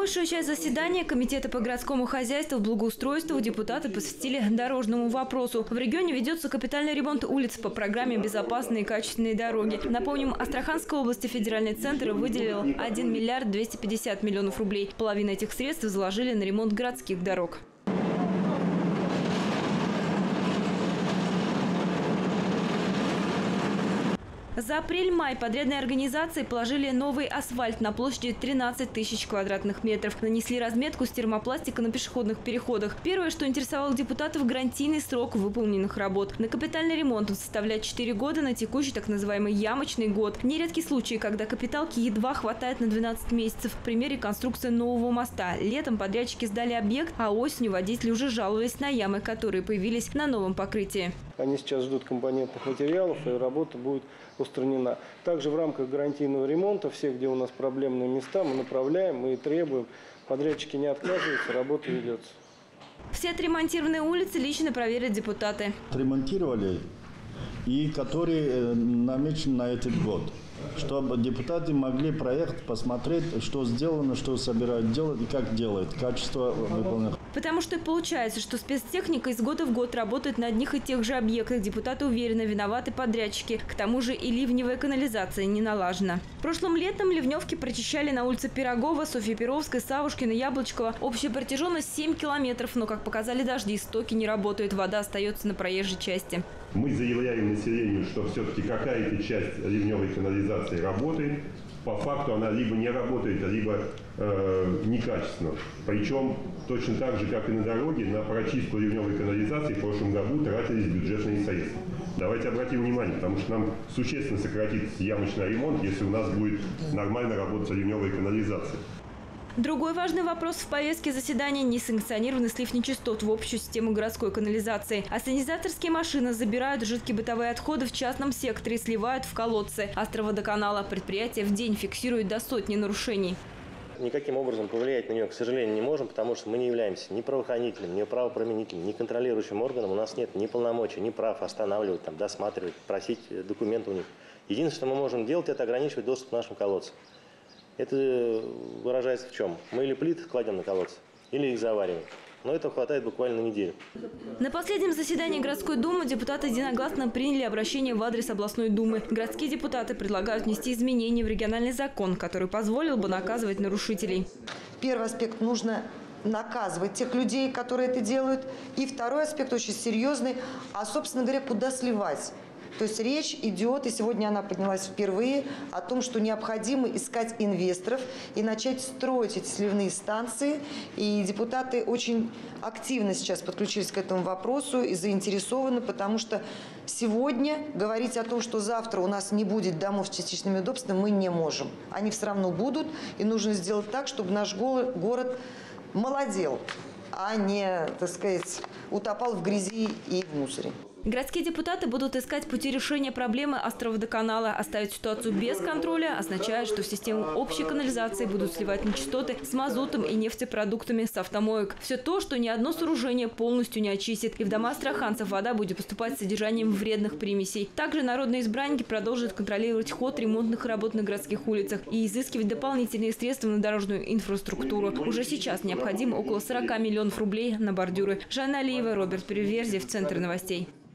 Большую часть заседания Комитета по городскому хозяйству и благоустройству депутаты посвятили дорожному вопросу. В регионе ведется капитальный ремонт улиц по программе «Безопасные и качественные дороги». Напомним, Астраханской области федеральный центр выделил 1 миллиард 250 миллионов рублей. Половину этих средств заложили на ремонт городских дорог. За апрель-май подрядные организации положили новый асфальт на площади 13 тысяч квадратных метров. Нанесли разметку с термопластика на пешеходных переходах. Первое, что интересовало депутатов – гарантийный срок выполненных работ. На капитальный ремонт он составляет 4 года, на текущий так называемый ямочный год. Нередки случаи, когда капиталки едва хватает на 12 месяцев. В примере конструкции нового моста. Летом подрядчики сдали объект, а осенью водители уже жаловались на ямы, которые появились на новом покрытии. Они сейчас ждут компонентных материалов, и работа будет устранена. Также в рамках гарантийного ремонта, все, где у нас проблемные места, мы направляем и требуем. Подрядчики не отказываются, работа ведется. Все отремонтированные улицы лично проверят депутаты. Отремонтировали и которые намечены на этот год. Чтобы депутаты могли проект посмотреть, что сделано, что собирают делать и как делают, качество выполнения. Потому что получается, что спецтехника из года в год работает на одних и тех же объектах. Депутаты уверены, виноваты подрядчики. К тому же и ливневая канализация не налажена. Прошлым летом ливневки прочищали на улице Пирогова, Софьи Перовской, Савушкина, Яблочкова. Общая протяженность 7 километров, но, как показали дожди, стоки не работают, вода остается на проезжей части. Мы заявляем населению, что все-таки какая-то часть ливневой канализации работает. По факту она либо не работает, либо некачественно. Причем точно так же, как и на дороге, на прочистку ливневой канализации в прошлом году тратились бюджетные средства. Давайте обратим внимание, потому что нам существенно сократится ямочный ремонт, если у нас будет нормально работать ливневая канализация. Другой важный вопрос в повестке заседания – несанкционированный слив нечистот в общую систему городской канализации. Ассенизаторские машины забирают жидкие бытовые отходы в частном секторе и сливают в колодцы. Астроводоканала предприятие в день фиксирует до сотни нарушений. Никаким образом повлиять на нее, к сожалению, не можем, потому что мы не являемся ни правоохранителем, ни правоприменителем, ни контролирующим органом. У нас нет ни полномочий, ни прав останавливать, досматривать, просить документы у них. Единственное, что мы можем делать, это ограничивать доступ к нашим колодцам. Это выражается в чем? Мы или плит кладем на колодцы, или их завариваем. Но этого хватает буквально на неделю. На последнем заседании городской думы депутаты единогласно приняли обращение в адрес областной думы. Городские депутаты предлагают внести изменения в региональный закон, который позволил бы наказывать нарушителей. Первый аспект – нужно наказывать тех людей, которые это делают. И второй аспект очень серьезный, а, собственно говоря, куда сливать. То есть речь идет, и сегодня она поднялась впервые, о том, что необходимо искать инвесторов и начать строить эти сливные станции. И депутаты очень активно сейчас подключились к этому вопросу и заинтересованы, потому что сегодня говорить о том, что завтра у нас не будет домов с частичными удобствами, мы не можем. Они все равно будут, и нужно сделать так, чтобы наш город молодел, а не, так сказать, утопал в грязи и в мусоре. Городские депутаты будут искать пути решения проблемы Астроводоканала. Оставить ситуацию без контроля означает, что в систему общей канализации будут сливать нечистоты с мазутом и нефтепродуктами с автомоек. Все то, что ни одно сооружение полностью не очистит. И в дома астраханцев вода будет поступать с содержанием вредных примесей. Также народные избранники продолжат контролировать ход ремонтных работ на городских улицах и изыскивать дополнительные средства на дорожную инфраструктуру. Уже сейчас необходимо около 40 миллионов рублей на бордюры. Жанна Алиева, Роберт Переверзев, Центр новостей.